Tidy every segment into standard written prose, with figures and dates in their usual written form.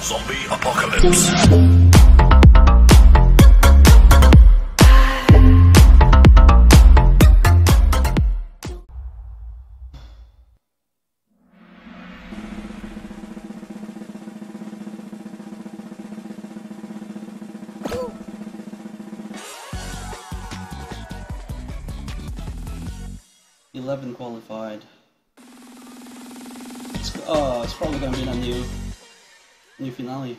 Zombie apocalypse. 11 qualified. It's probably gonna be a new finale.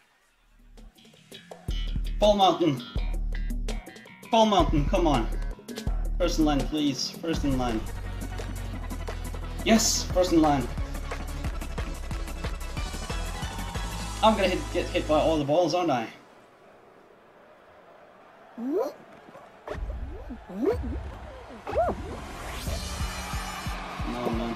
Fall Mountain! Fall Mountain, come on! First in line, please. First in line. Yes! First in line. I'm gonna get hit by all the balls, aren't I? No, no.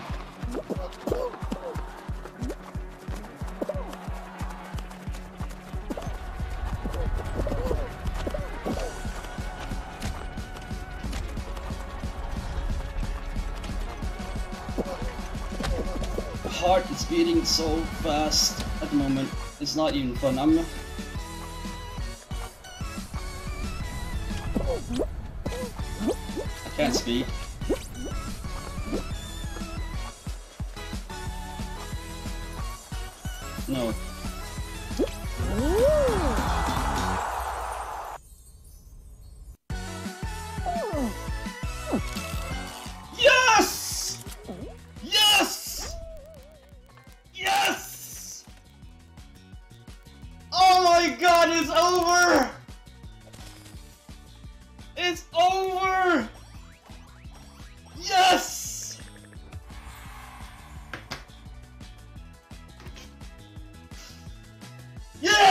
Heart is beating so fast at the moment. It's not even fun. I can't speak. No. Yes! Yes! Yes! Oh my god, it's over! It's over! Yes! Yeah!